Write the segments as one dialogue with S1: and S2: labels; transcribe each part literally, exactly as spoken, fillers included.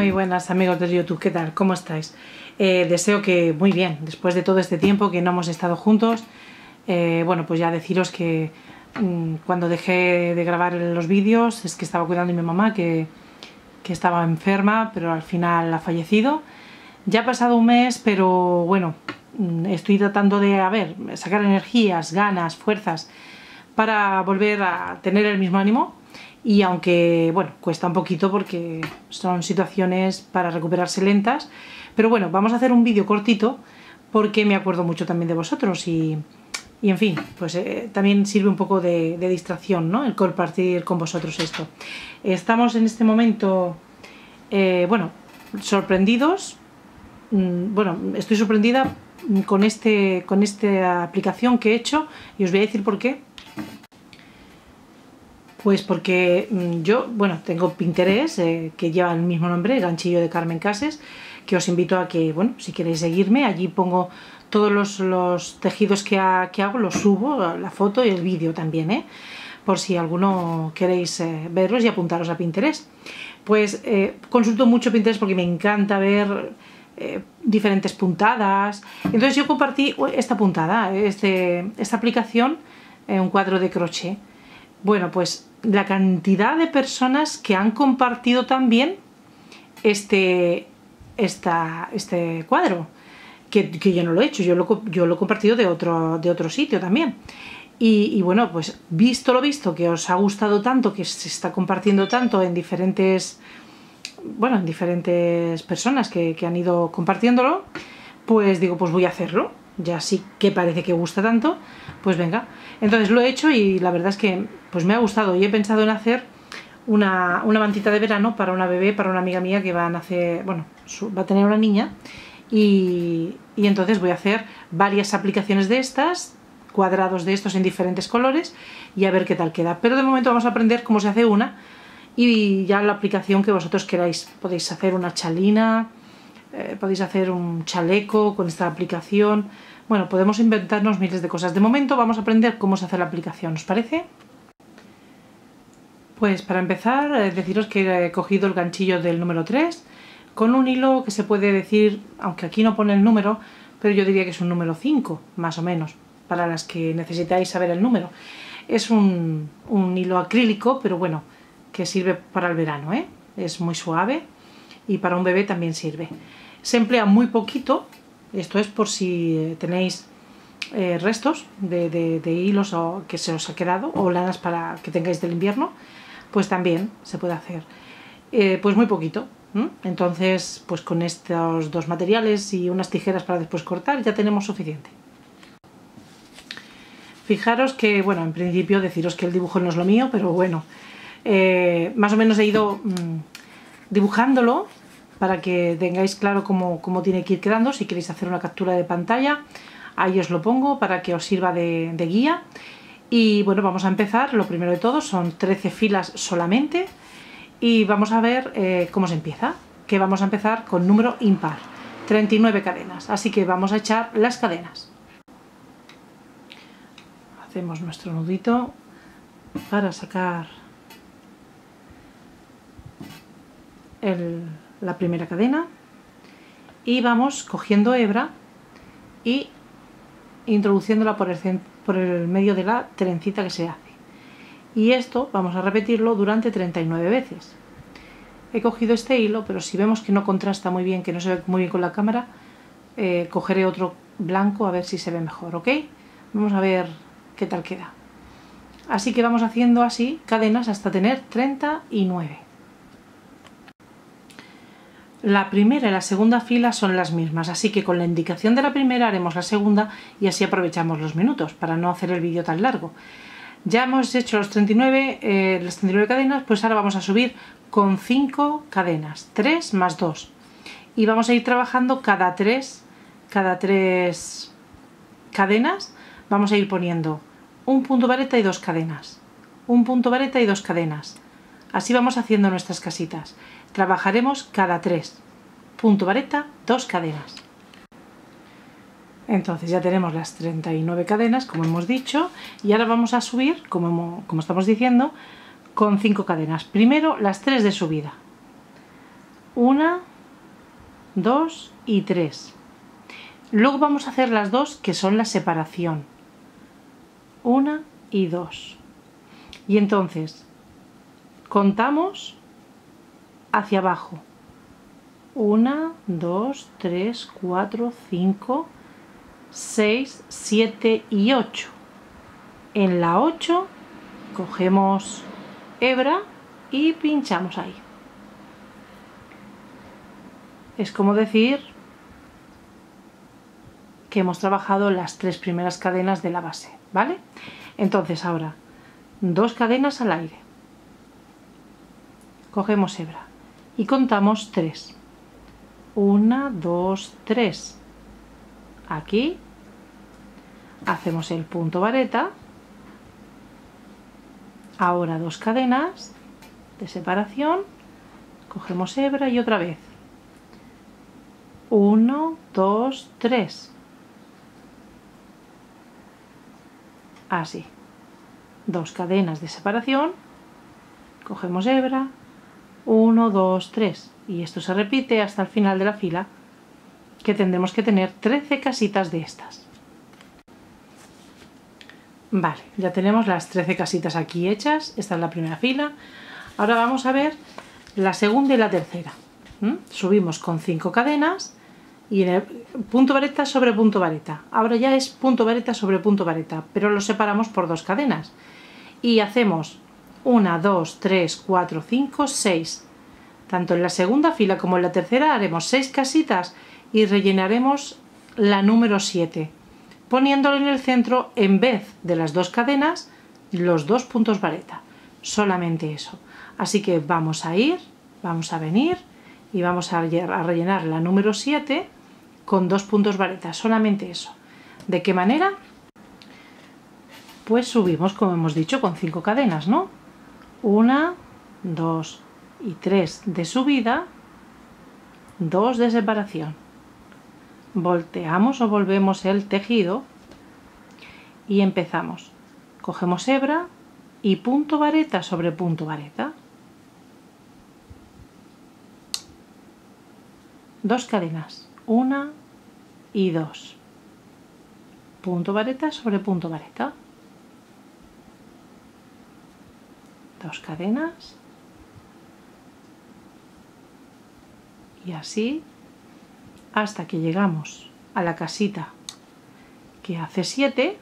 S1: Muy buenas amigos de YouTube, ¿qué tal? ¿Cómo estáis? Eh, deseo que muy bien, después de todo este tiempo que no hemos estado juntos. eh, Bueno, pues ya deciros que mmm, cuando dejé de grabar los vídeos es que estaba cuidando de mi mamá que, que estaba enferma, pero al final ha fallecido. Ya ha pasado un mes, pero bueno, estoy tratando de, a ver, sacar energías, ganas, fuerzas para volver a tener el mismo ánimo. Y aunque, bueno, cuesta un poquito porque son situaciones para recuperarse lentas, pero bueno, vamos a hacer un vídeo cortito porque me acuerdo mucho también de vosotros y, y en fin, pues eh, también sirve un poco de, de distracción, ¿no? El compartir con vosotros esto. Estamos en este momento, eh, bueno, sorprendidos, mm, bueno, estoy sorprendida con, este, con esta aplicación que he hecho y os voy a decir por qué. Pues porque mmm, yo, bueno, tengo Pinterest, eh, que lleva el mismo nombre, Ganchillo de Carmen Cases, que os invito a que, bueno, si queréis seguirme, allí pongo todos los, los tejidos que, ha, que hago, los subo, la foto y el vídeo también, ¿eh? Por si alguno queréis eh, verlos y apuntaros a Pinterest. Pues eh, consulto mucho Pinterest porque me encanta ver eh, diferentes puntadas. Entonces yo compartí esta puntada, este, esta aplicación, eh, un cuadro de crochet. Bueno, pues la cantidad de personas que han compartido también este, esta, este cuadro, que, que yo no lo he hecho, yo lo, yo lo he compartido de otro, de otro sitio también. Y, y bueno, pues visto lo visto, que os ha gustado tanto, que se está compartiendo tanto en diferentes, bueno, en diferentes personas que, que han ido compartiéndolo, pues digo, pues voy a hacerlo. Ya sí que parece que gusta tanto, pues venga. Entonces lo he hecho y la verdad es que pues me ha gustado y he pensado en hacer una, una mantita de verano para una bebé, para una amiga mía que va a nacer, bueno, su, va a tener una niña y, y entonces voy a hacer varias aplicaciones de estas, cuadrados de estos en diferentes colores y a ver qué tal queda. Pero de momento vamos a aprender cómo se hace una y ya la aplicación que vosotros queráis. Podéis hacer una chalina, Eh, podéis hacer un chaleco con esta aplicación. Bueno, podemos inventarnos miles de cosas. De momento vamos a aprender cómo se hace la aplicación, ¿os parece? Pues para empezar, eh, deciros que he cogido el ganchillo del número tres con un hilo que se puede decir, aunque aquí no pone el número, pero yo diría que es un número cinco, más o menos, para las que necesitáis saber el número. Es un, un hilo acrílico, pero bueno, que sirve para el verano, ¿eh? Es muy suave y para un bebé también sirve. Se emplea muy poquito, esto es por si tenéis eh, restos de, de, de hilos o que se os ha quedado o lanas para que tengáis del invierno, pues también se puede hacer. Eh, pues muy poquito. ¿Mm? Entonces, pues con estos dos materiales y unas tijeras para después cortar ya tenemos suficiente. Fijaros que, bueno, en principio deciros que el dibujo no es lo mío, pero bueno, eh, más o menos he ido mmm, dibujándolo para que tengáis claro cómo, cómo tiene que ir quedando. Si queréis hacer una captura de pantalla, ahí os lo pongo para que os sirva de, de guía. Y bueno, vamos a empezar. Lo primero de todo son trece filas solamente y vamos a ver eh, cómo se empieza, que vamos a empezar con número impar, treinta y nueve cadenas, así que vamos a echar las cadenas. Hacemos nuestro nudito para sacar el la primera cadena y vamos cogiendo hebra y introduciéndola por el, por el medio de la trencita que se hace, y esto vamos a repetirlo durante treinta y nueve veces. He cogido este hilo, pero si vemos que no contrasta muy bien, que no se ve muy bien con la cámara, eh, cogeré otro blanco a ver si se ve mejor, ¿ok? Vamos a ver qué tal queda. Así que vamos haciendo así cadenas hasta tener treinta y nueve. La primera y la segunda fila son las mismas, así que con la indicación de la primera haremos la segunda y así aprovechamos los minutos para no hacer el vídeo tan largo. Ya hemos hecho los treinta y nueve, eh, las treinta y nueve cadenas, pues ahora vamos a subir con cinco cadenas, tres más dos. Y vamos a ir trabajando cada tres, cada tres cadenas, vamos a ir poniendo un punto vareta y dos cadenas, un punto vareta y dos cadenas. Así vamos haciendo nuestras casitas. Trabajaremos cada tres, punto vareta, dos cadenas. Entonces ya tenemos las treinta y nueve cadenas, como hemos dicho, y ahora vamos a subir, como, como estamos diciendo, con cinco cadenas. Primero las tres de subida. una, dos y tres. Luego vamos a hacer las dos que son la separación, una y dos. Y entonces contamos hacia abajo, una, dos, tres, cuatro, cinco, seis, siete y ocho. En la ocho cogemos hebra y pinchamos ahí. Es como decir que hemos trabajado las tres primeras cadenas de la base, ¿vale? Entonces ahora dos cadenas al aire, cogemos hebra y contamos tres, una, dos, tres. Aquí hacemos el punto vareta, ahora dos cadenas de separación, cogemos hebra y otra vez, uno, dos, tres, así, dos cadenas de separación, cogemos hebra, uno, dos, tres, y esto se repite hasta el final de la fila, que tendremos que tener trece casitas de estas. Vale, ya tenemos las trece casitas aquí hechas, esta es la primera fila. Ahora vamos a ver la segunda y la tercera. ¿Mm? Subimos con cinco cadenas y en el punto vareta sobre punto vareta. Ahora ya es punto vareta sobre punto vareta, pero lo separamos por dos cadenas. Y hacemos una, dos, tres, cuatro, cinco, seis. Tanto en la segunda fila como en la tercera haremos seis casitas y rellenaremos la número siete, poniéndole en el centro, en vez de las dos cadenas, los dos puntos vareta. Solamente eso. Así que vamos a ir, vamos a venir y vamos a rellenar la número siete con dos puntos vareta. Solamente eso. ¿De qué manera? Pues subimos, como hemos dicho, con cinco cadenas, ¿no? Una, dos y tres de subida, dos de separación. Volteamos o volvemos el tejido y empezamos. Cogemos hebra y punto vareta sobre punto vareta. Dos cadenas, una y dos. Punto vareta sobre punto vareta. Dos cadenas. Y así hasta que llegamos a la casita que hace siete,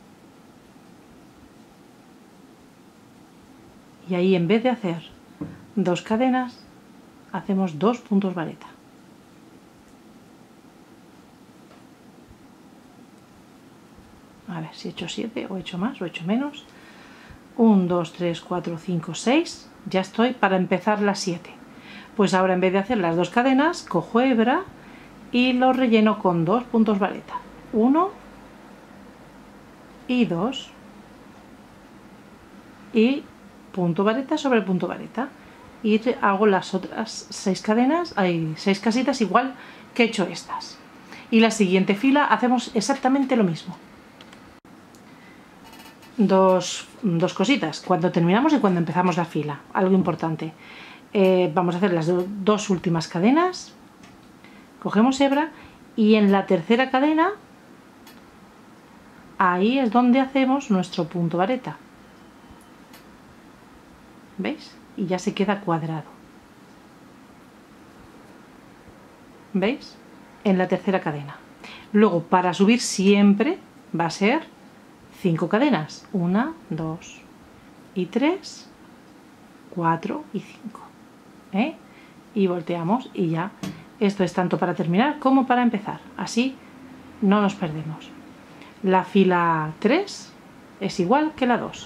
S1: y ahí en vez de hacer dos cadenas hacemos dos puntos vareta. A ver si he hecho siete o he hecho más o he hecho menos. uno, dos, tres, cuatro, cinco, seis. Ya estoy para empezar las siete. Pues ahora en vez de hacer las dos cadenas cojo hebra y lo relleno con dos puntos vareta, uno y dos, y punto vareta sobre punto vareta, y hago las otras seis cadenas, hay seis casitas igual que he hecho estas, y la siguiente fila hacemos exactamente lo mismo. Dos, dos cositas, cuando terminamos y cuando empezamos la fila, algo importante. Eh, vamos a hacer las do, dos últimas cadenas, cogemos hebra y en la tercera cadena ahí es donde hacemos nuestro punto vareta, ¿veis? Y ya se queda cuadrado, ¿veis? En la tercera cadena. Luego para subir siempre va a ser cinco cadenas, una, dos y tres, cuatro y cinco, ¿eh? Y volteamos y ya. Esto es tanto para terminar como para empezar, así no nos perdemos. La fila tres es igual que la dos.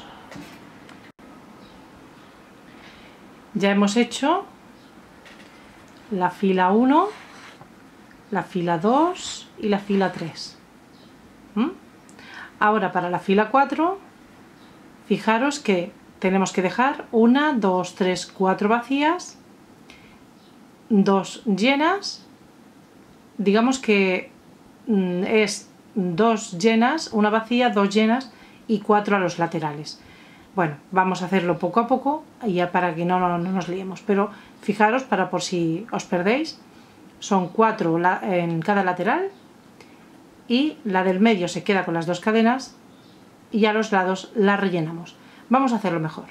S1: Ya hemos hecho la fila uno, la fila dos y la fila tres. ¿Mm? Ahora para la fila cuatro, fijaros que tenemos que dejar una, dos, tres, cuatro vacías, dos llenas, digamos que mm, es dos llenas, una vacía, dos llenas y cuatro a los laterales. bueno, vamos a hacerlo poco a poco, ya para que no, no, no nos liemos, pero fijaros, para por si os perdéis, son cuatro en cada lateral y la del medio se queda con las dos cadenas y a los lados la rellenamos. Vamos a hacerlo mejor.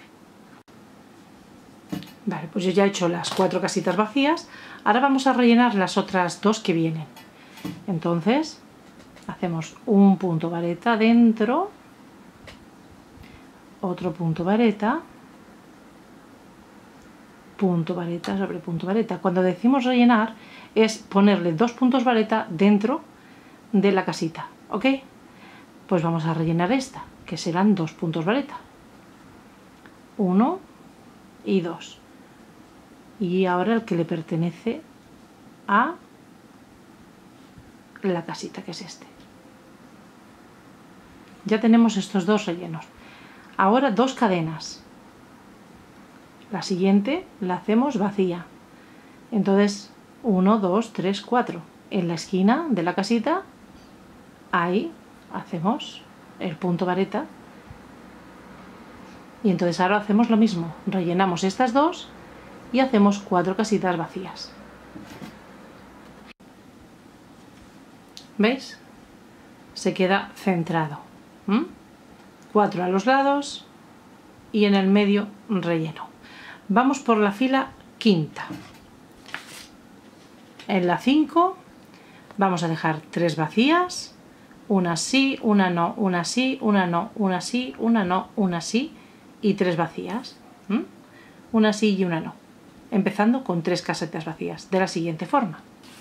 S1: Vale, pues yo ya he hecho las cuatro casitas vacías, ahora vamos a rellenar las otras dos que vienen. Entonces hacemos un punto vareta dentro, otro punto vareta, punto vareta sobre punto vareta. Cuando decimos rellenar es ponerle dos puntos vareta dentro de la casita, ¿ok? Pues vamos a rellenar esta, que serán dos puntos vareta, uno y dos, y ahora el que le pertenece a la casita, que es este. Ya tenemos estos dos rellenos. Ahora dos cadenas, la siguiente la hacemos vacía, entonces uno, dos, tres, cuatro, en la esquina de la casita, ahí hacemos el punto vareta y entonces ahora hacemos lo mismo, rellenamos estas dos y hacemos cuatro casitas vacías. ¿Veis? Se queda centrado. ¿Mm? Cuatro a los lados y en el medio relleno. Vamos por la fila quinta. En la cinco vamos a dejar tres vacías, una sí, una no, una sí, una no, una sí, una no, una sí y tres vacías. ¿Mm? Una sí y una no. Empezando con tres casetas vacías, de la siguiente forma.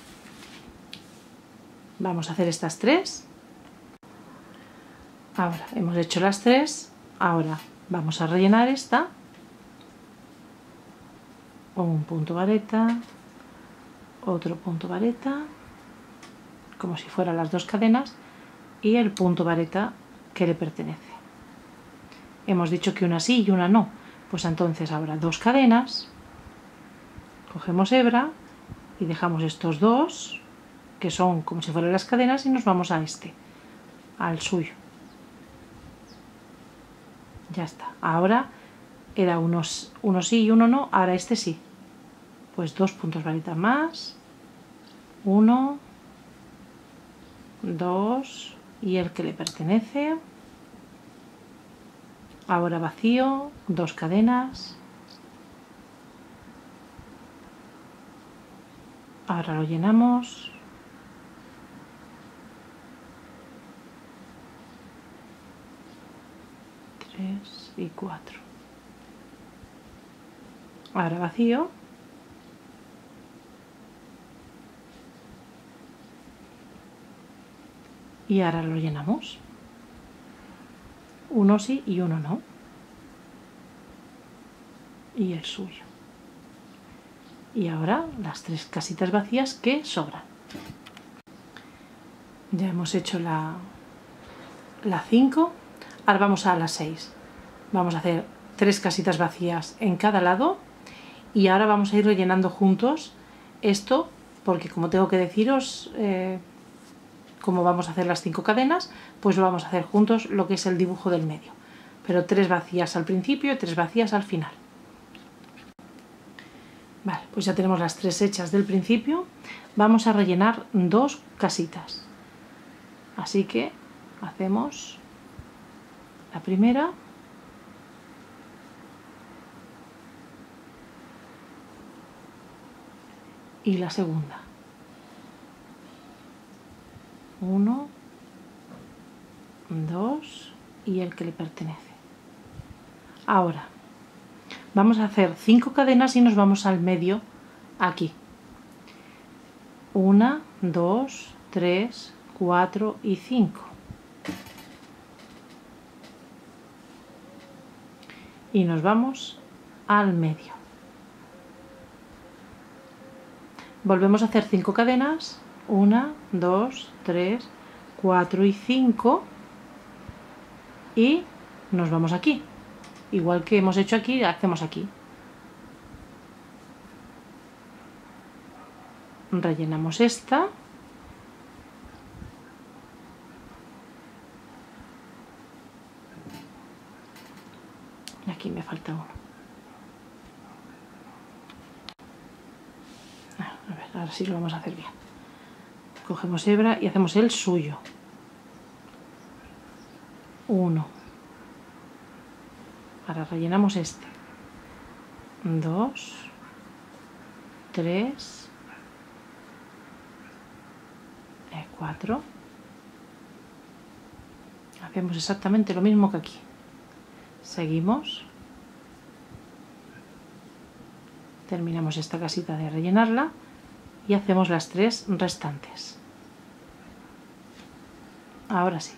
S1: Vamos a hacer estas tres. Ahora hemos hecho las tres, ahora vamos a rellenar esta. Un punto vareta, otro punto vareta, como si fueran las dos cadenas, y el punto vareta que le pertenece. Hemos dicho que una sí y una no, pues entonces ahora dos cadenas, cogemos hebra y dejamos estos dos, que son como si fueran las cadenas, y nos vamos a este, al suyo. Ya está. Ahora era unos, uno sí y uno no, ahora este sí. Pues dos puntos vareta más, uno, dos y el que le pertenece. Ahora vacío, dos cadenas. Ahora lo llenamos. Tres y cuatro. Ahora vacío. Y ahora lo llenamos. Uno sí y uno no. Y el suyo. Y ahora las tres casitas vacías que sobran. Ya hemos hecho la la cinco. Ahora vamos a las seis. Vamos a hacer tres casitas vacías en cada lado. Y ahora vamos a ir rellenando juntos esto, porque como tengo que deciros eh, cómo vamos a hacer las cinco cadenas, pues lo vamos a hacer juntos lo que es el dibujo del medio. Pero tres vacías al principio y tres vacías al final. Vale, pues ya tenemos las tres hechas del principio. Vamos a rellenar dos casitas. Así que hacemos la primera. Y la segunda. Uno, dos y el que le pertenece. Ahora vamos a hacer cinco cadenas y nos vamos al medio aquí. Una, dos, tres, cuatro y cinco. Y nos vamos al medio. Volvemos a hacer cinco cadenas, una, dos, tres, cuatro y cinco, y nos vamos aquí. Igual que hemos hecho aquí, hacemos aquí. Rellenamos esta. ahora sí lo vamos a hacer bien. Cogemos hebra y hacemos el suyo. Uno. Ahora rellenamos este. Dos. Tres. Eh, cuatro. Hacemos exactamente lo mismo que aquí. Seguimos. Terminamos esta casita de rellenarla y hacemos las tres restantes. Ahora sí.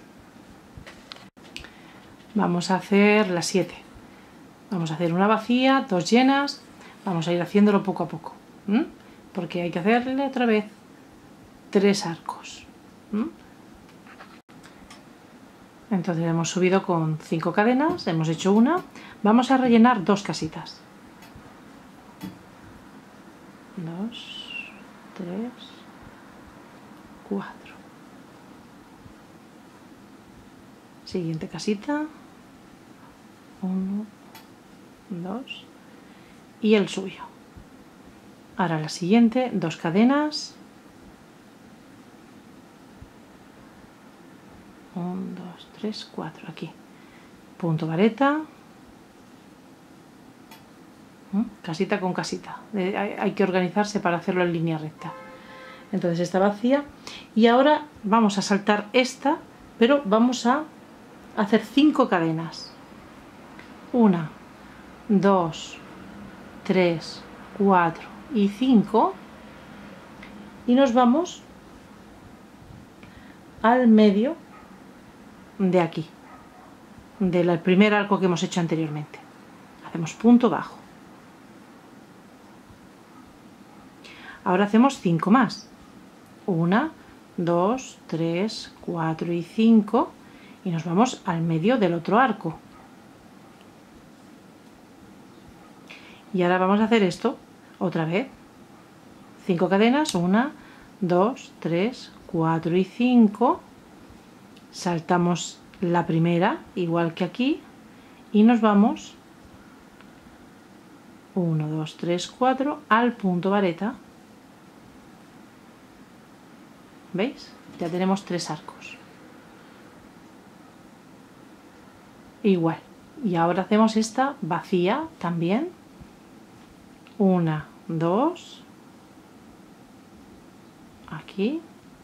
S1: Vamos a hacer las siete. Vamos a hacer una vacía, dos llenas. Vamos a ir haciéndolo poco a poco. ¿Mm? Porque hay que hacerle otra vez tres arcos. ¿Mm? Entonces hemos subido con cinco cadenas, hemos hecho una. Vamos a rellenar dos casitas. Dos, tres, cuatro. Siguiente casita. Uno, dos. Y el suyo. Ahora la siguiente, dos cadenas. Un, dos, tres, cuatro. Aquí. Punto vareta. Casita con casita. Hay que organizarse para hacerlo en línea recta. Entonces esta vacía. Y ahora vamos a saltar esta, pero vamos a hacer cinco cadenas. Una, dos, tres, cuatro y cinco. Y nos vamos al medio de aquí, del primer arco que hemos hecho anteriormente. Hacemos punto bajo. Ahora hacemos cinco más. Una, dos, tres, cuatro y cinco. Y nos vamos al medio del otro arco. Y ahora vamos a hacer esto otra vez. cinco cadenas. Una, dos, tres, cuatro y cinco. Saltamos la primera, igual que aquí. Y nos vamos uno, dos, tres, cuatro al punto vareta. ¿Veis? Ya tenemos tres arcos. Igual. Y ahora hacemos esta vacía también. Una, dos. Aquí.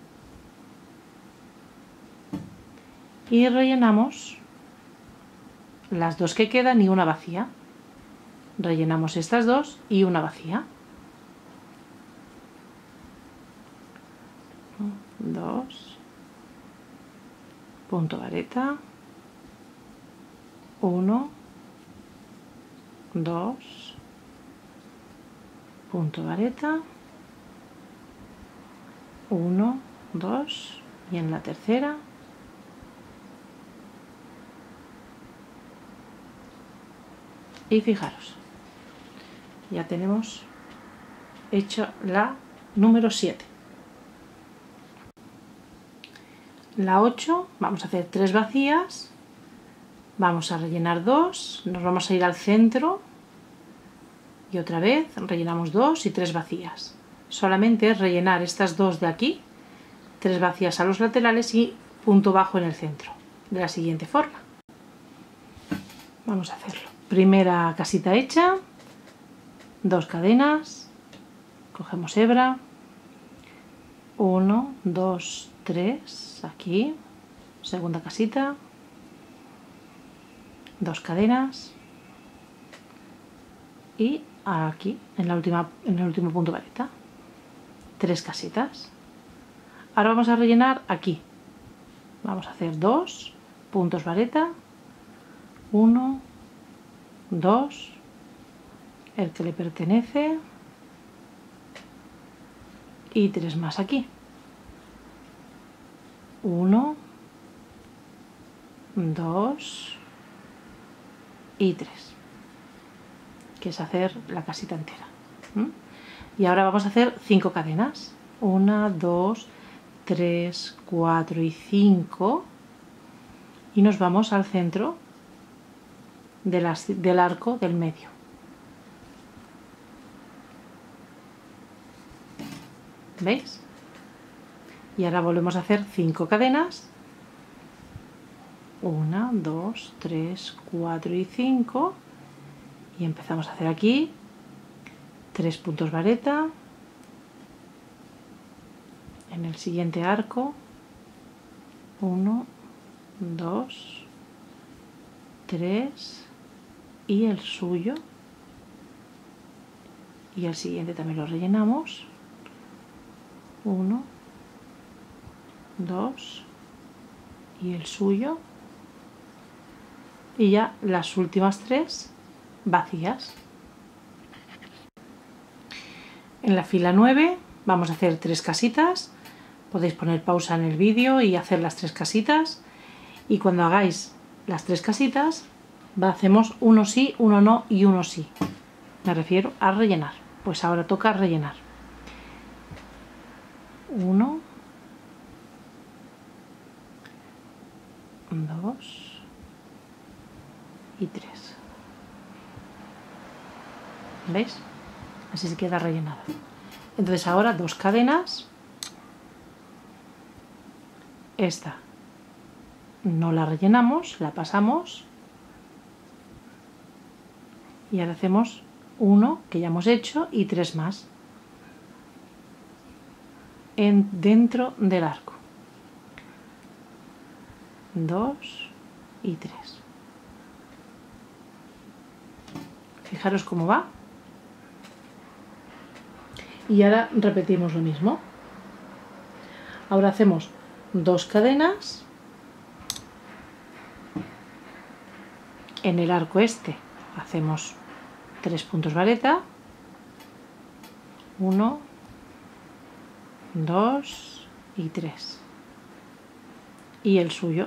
S1: Y rellenamos las dos que quedan y una vacía. Rellenamos estas dos y una vacía. Dos, punto vareta, uno, dos, punto vareta, uno, dos, y en la tercera y fijaros, ya tenemos hecho la número siete. La ocho, vamos a hacer tres vacías, vamos a rellenar dos, nos vamos a ir al centro y otra vez rellenamos dos y tres vacías. Solamente es rellenar estas dos de aquí, tres vacías a los laterales y punto bajo en el centro, de la siguiente forma. Vamos a hacerlo. Primera casita hecha, dos cadenas, cogemos hebra, uno, dos, tres, aquí, segunda casita, dos cadenas y aquí en la última, en el último punto vareta, tres casitas. Ahora vamos a rellenar aquí, vamos a hacer dos puntos vareta, uno, dos, el que le pertenece y tres más aquí. Uno, dos y tres, que es hacer la casita entera. ¿Mm? Y ahora vamos a hacer cinco cadenas. Una, dos, tres, cuatro y cinco. Y nos vamos al centro de las, del arco del medio. ¿Veis? Y ahora volvemos a hacer cinco cadenas. Una, dos, tres, cuatro y cinco. Y empezamos a hacer aquí tres puntos vareta. En el siguiente arco, uno, dos, tres y el suyo. Y el siguiente también lo rellenamos. uno, dos y el suyo. Y ya las últimas tres vacías. En la fila nueve vamos a hacer tres casitas. Podéis poner pausa en el vídeo y hacer las tres casitas. Y cuando hagáis las tres casitas, hacemos uno sí, uno no y uno sí. Me refiero a rellenar. Pues ahora toca rellenar. Uno, dos y tres. ¿Veis? Así se queda rellenada. Entonces ahora dos cadenas. Esta no la rellenamos, la pasamos. Y ahora hacemos uno que ya hemos hecho y tres más en, dentro del arco. Dos y tres. Fijaros cómo va. Y ahora repetimos lo mismo. Ahora hacemos dos cadenas en el arco este. Hacemos tres puntos vareta. Uno, dos y tres. Y el suyo,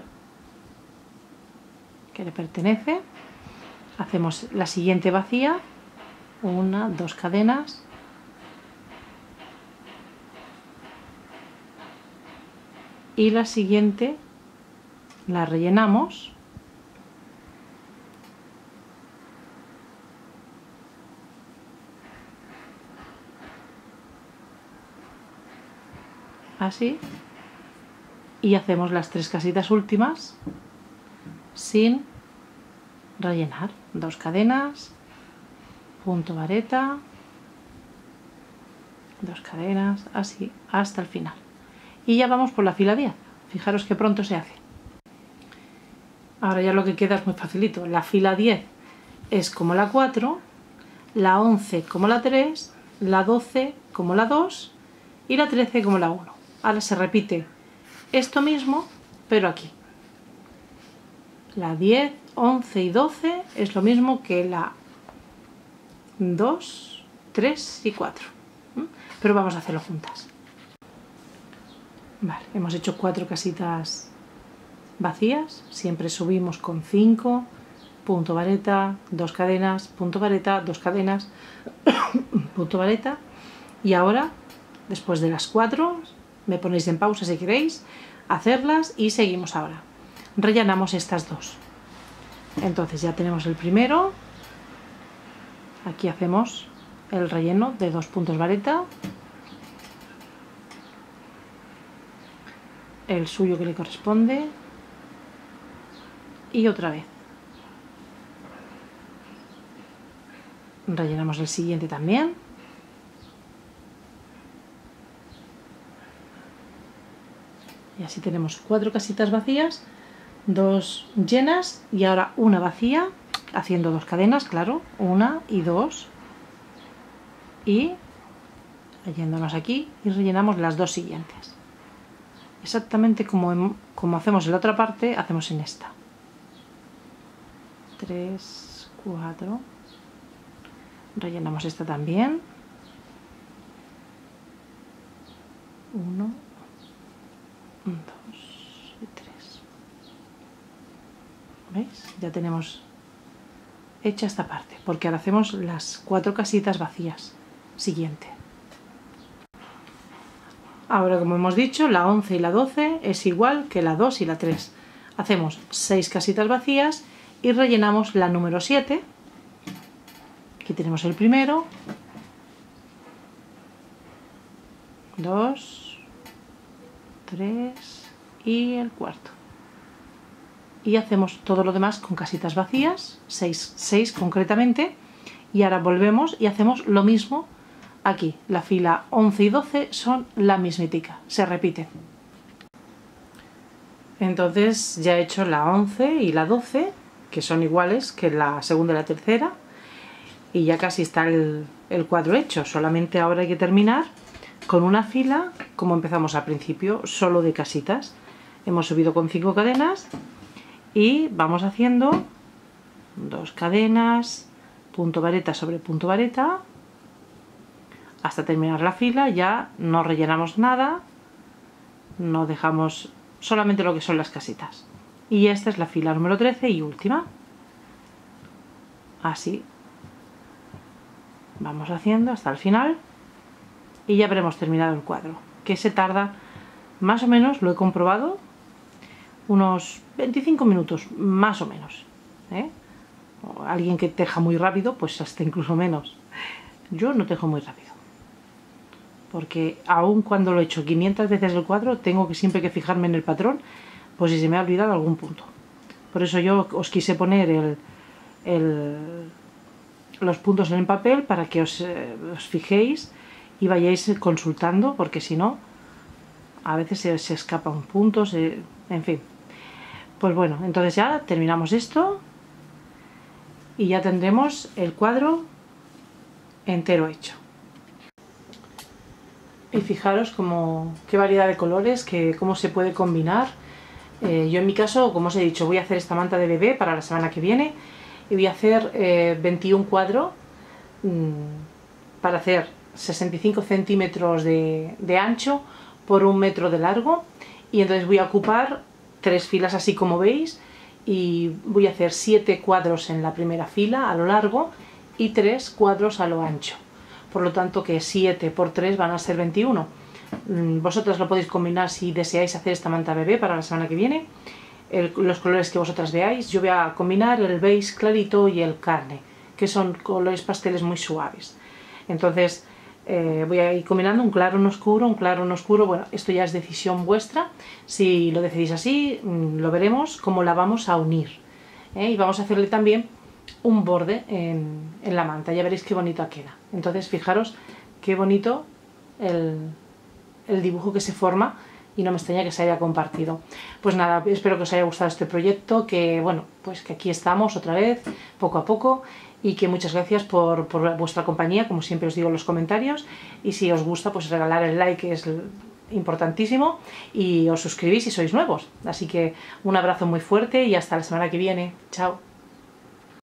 S1: que le pertenece. Hacemos la siguiente vacía. Una, dos cadenas. Y la siguiente la rellenamos. Así. Y hacemos las tres casitas últimas sin rellenar. Dos cadenas, punto vareta, dos cadenas, así hasta el final. Y ya vamos por la fila diez. Fijaros que pronto se hace. Ahora ya lo que queda es muy facilito. La fila diez es como la cuatro, la once como la tres, la doce como la dos y la trece como la uno. Ahora se repite esto mismo, pero aquí. La diez, once y doce es lo mismo que la dos, tres y cuatro. Pero vamos a hacerlo juntas. Vale, hemos hecho cuatro casitas vacías. Siempre subimos con cinco, punto vareta, dos cadenas, punto vareta, dos cadenas, punto vareta. Y ahora, después de las cuatro, me ponéis en pausa si queréis hacerlas y seguimos ahora. Rellenamos estas dos. Entonces ya tenemos el primero. Aquí hacemos el relleno de dos puntos vareta. El suyo que le corresponde. Y otra vez. Rellenamos el siguiente también. Y así tenemos cuatro casitas vacías, dos llenas y ahora una vacía, haciendo dos cadenas, claro, una y dos. Y yéndonos aquí y rellenamos las dos siguientes. Exactamente como, como hacemos en la otra parte, hacemos en esta. tres, cuatro. Rellenamos esta también. uno, dos y tres. ¿Veis? Ya tenemos hecha esta parte, porque ahora hacemos las cuatro casitas vacías. Siguiente. Ahora, como hemos dicho, la once y la doce es igual que la dos y la tres. Hacemos seis casitas vacías y rellenamos la número siete. Aquí tenemos el primero, dos, tres y el cuarto. Y hacemos todo lo demás con casitas vacías, seis, seis concretamente, y ahora volvemos y hacemos lo mismo aquí. La fila once y doce son la mismitica, se repiten. Entonces ya he hecho la once y la doce, que son iguales que la segunda y la tercera, y ya casi está el, el cuadro hecho. Solamente ahora hay que terminar con una fila como empezamos al principio, solo de casitas. Hemos subido con cinco cadenas y vamos haciendo dos cadenas, punto vareta sobre punto vareta, hasta terminar la fila. Ya no rellenamos nada, no dejamos solamente lo que son las casitas. Y esta es la fila número trece y última. Así vamos haciendo hasta el final y ya habremos terminado el cuadro, que se tarda más o menos, lo he comprobado, unos veinticinco minutos, más o menos, ¿eh? O alguien que teja muy rápido, pues hasta incluso menos. Yo no tejo muy rápido, porque aun cuando lo he hecho quinientas veces el cuadro, tengo que siempre que fijarme en el patrón, pues si se me ha olvidado algún punto. Por eso yo os quise poner el, el, los puntos en el papel para que os, eh, os fijéis y vayáis consultando, porque si no, a veces se, se escapan puntos, eh, en fin. Pues bueno, entonces ya terminamos esto y ya tendremos el cuadro entero hecho. Y fijaros cómo, qué variedad de colores, que, cómo se puede combinar. Eh, yo en mi caso, como os he dicho, voy a hacer esta manta de bebé para la semana que viene y voy a hacer eh, veintiún cuadros mmm, para hacer sesenta y cinco centímetros de, de ancho por un metro de largo, y entonces voy a ocupar tres filas así como veis y voy a hacer siete cuadros en la primera fila a lo largo y tres cuadros a lo ancho. Por lo tanto que siete por tres van a ser veintiuno. Vosotras lo podéis combinar si deseáis hacer esta manta bebé para la semana que viene. El, los colores que vosotras veáis. Yo voy a combinar el beige clarito y el carne, que son colores pasteles muy suaves. Entonces eh, voy a ir combinando un claro, un oscuro, un claro, un oscuro. Bueno, esto ya es decisión vuestra. Si lo decidís así, lo veremos cómo la vamos a unir, ¿eh? Y vamos a hacerle también un borde en, en la manta, ya veréis qué bonita queda. Entonces fijaros qué bonito el, el dibujo que se forma, y no me extraña que se haya compartido. Pues nada, espero que os haya gustado este proyecto, que bueno, pues que aquí estamos otra vez, poco a poco, y que muchas gracias por, por vuestra compañía, como siempre os digo en los comentarios, y si os gusta pues regalar el like, que es importantísimo, y os suscribís si sois nuevos. Así que un abrazo muy fuerte y hasta la semana que viene. Chao.